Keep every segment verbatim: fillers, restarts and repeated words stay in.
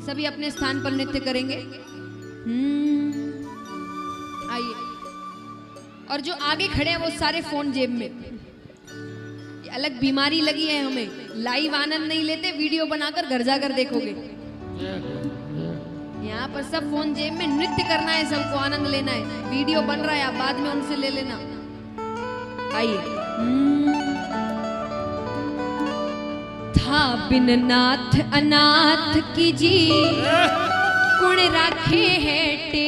सभी अपने स्थान पर नृत्य करेंगे। आइए। और जो आगे खड़े हैं वो सारे फोन जेब में। ये अलग बीमारी लगी है हमें, लाइव आनंद नहीं लेते, वीडियो बनाकर घर जाकर देखोगे। यहाँ पर सब फोन जेब में, नृत्य करना है, सबको आनंद लेना है। वीडियो बन रहा है, आप बाद में उनसे ले लेना। आइए। था बिन नाथ अनाथ की जी कुण राखे हेटे,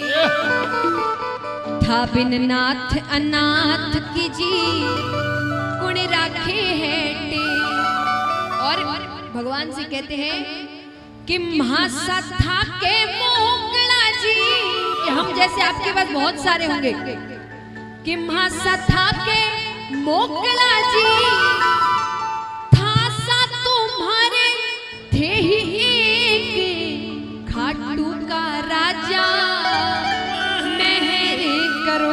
था बिन नाथ अनाथ की जी कुण राखे हेटे। और भगवान से कहते हैं कि महासा था के मोकला जी, कि हम जैसे आपके पास बहुत सारे होंगे, कि महासा था के मोकला जी, था सा तुम्हारे थे ही एक, खाटू का राजा मेहर करो।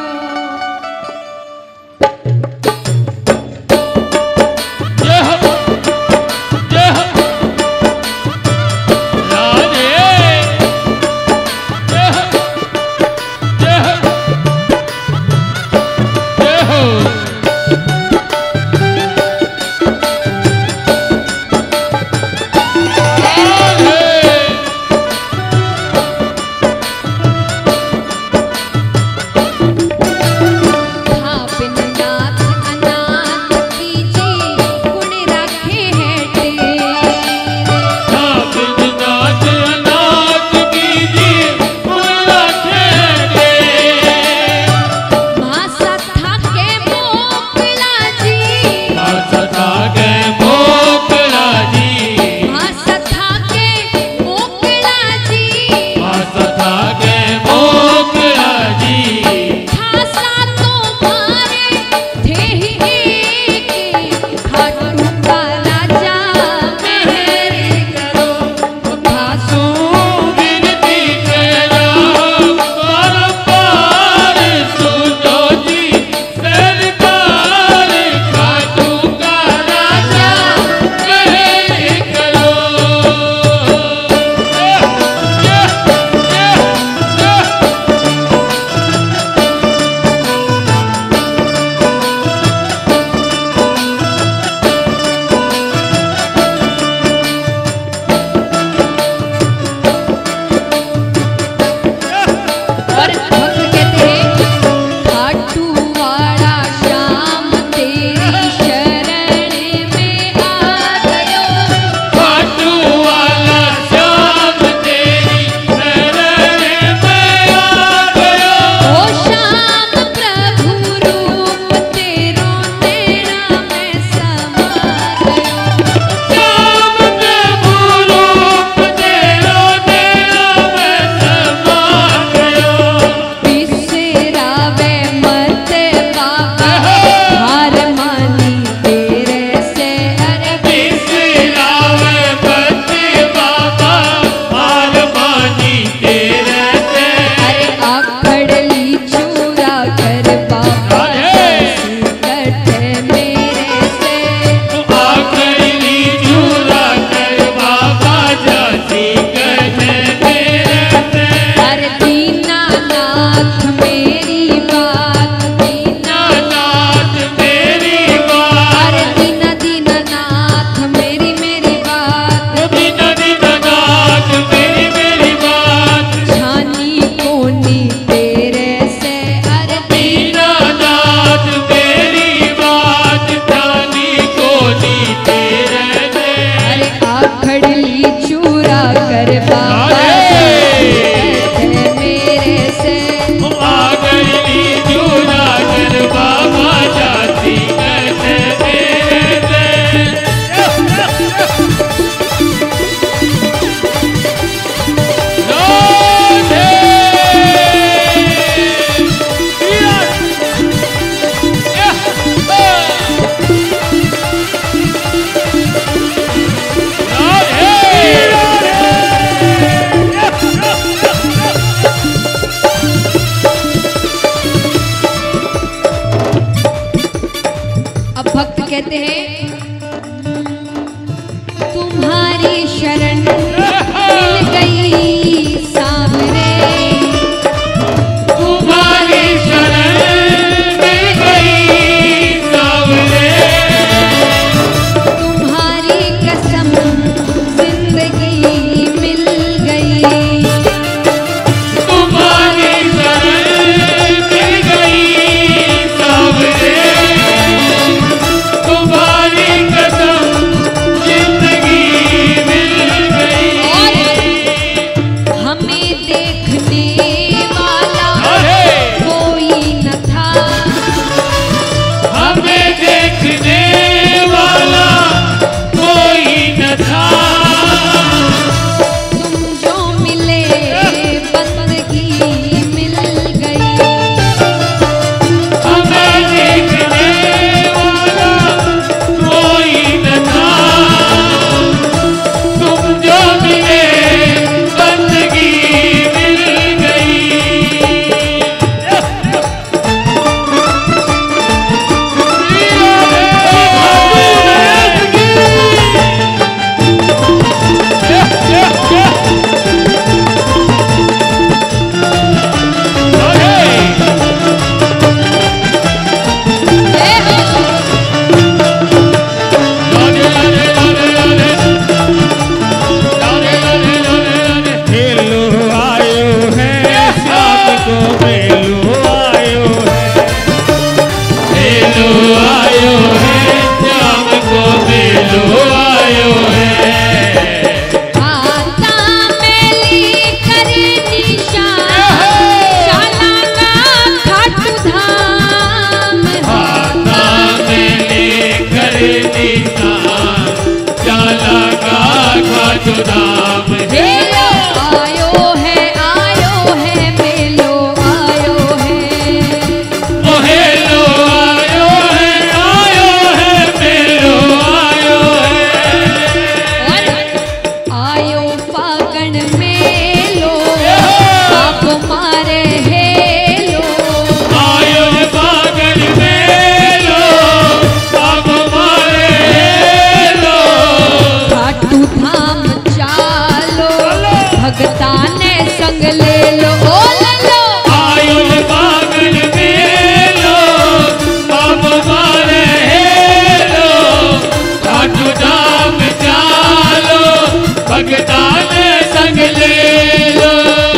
खाटू धाम हेलो आयो है आयो है मेलो आयो है ओ हेलो आयो है आयो है मेलो आयो है और आयो फागण मेलो आप मारे हेलो आयो फागण मेलो अब मारे हेलो खाटू धाम चालो भगता ने संग ले लो ओ ललो आयो फागण मेलो अब मारे हेलो खाटू धाम चालो भगता ने संग ले लो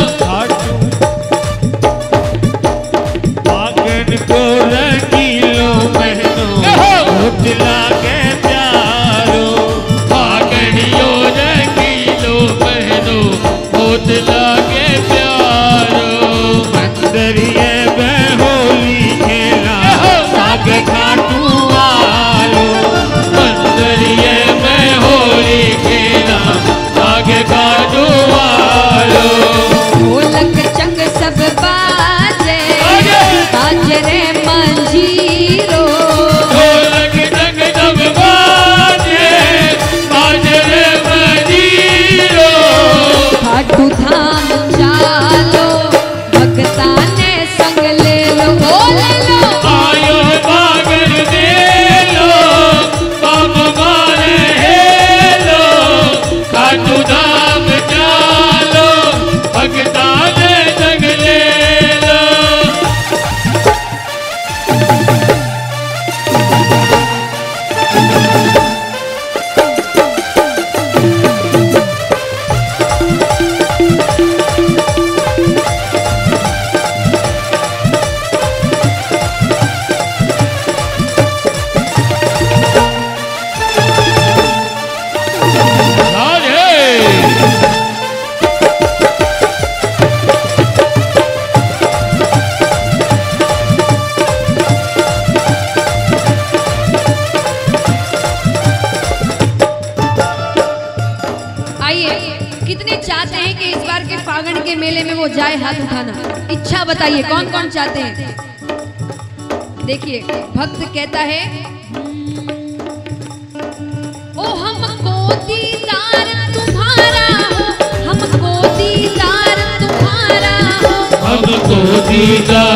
फागण को रंगीलो महीनो भूत लागे प्यारो फागणियो रंगीलो महीनो भूत लागे प्यारो मंदरिए में होली खेला सागे खाटू वालो मंदरिए में होली खेला सागे खाटू वालो ढोलक चंग सब बाजे बाजे रे मंजीरो ढोलक जग जग बाजे बाजे रे मंजीरो खाटू धाम चालो भगता ने संग ले लो ओ ले लो आयो फागण मेलो बाप मारे हेलो खाटू धाम चालो भगता ने संग ले लो आइए कितने चाहते हैं कि इस बार के फागण के मेले में वो जाए हाथ उठाना इच्छा बताइए कौन कौन चाहते हैं देखिए भक्त कहता है ओ हमको दीदार तुम्हारा हो हमको दीदार तुम्हारा हो हमको दीदार